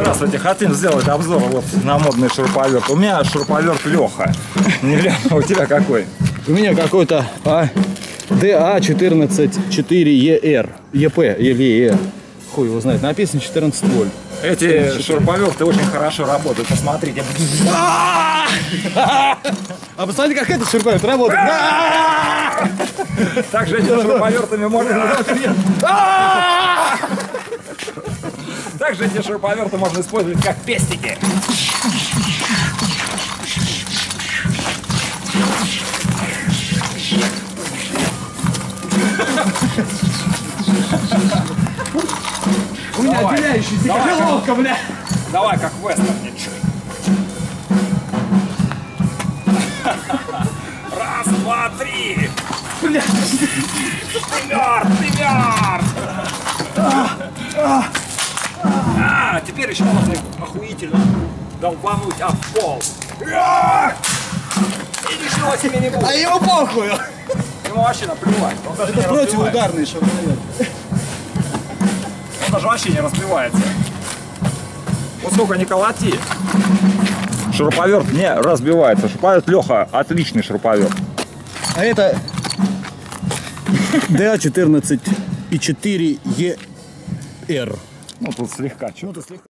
Здравствуйте, хотим сделать обзор вот на модный шуруповерт. У меня шуруповерт Леха. У тебя какой? У меня какой-то DA144ER. ЕП или ER. Хуй его знает. Написано 14 вольт. Эти шуруповерты очень хорошо работают. Посмотрите. А посмотрите, как этот шуруповерт работает. Также этими шуруповертами можно... Также эти шуруповерты можно использовать как пестики. У меня отделяющийся головка, бля. Давай, как в вестерне. Раз, два, три. Бля. Ты мертв. Теперь еще можно охуительно долбануть об пол. И ничего себе не будет. А ему похуй. Ему вообще наплевать. Он даже Это не противоударный шуруповерт. Он даже вообще не разбивается. Вот сколько не колоти. Шуруповерт не разбивается. Шуруповерт Леха отличный шуруповерт. А это DA144ER. Ну тут слегка. Что-то слегка.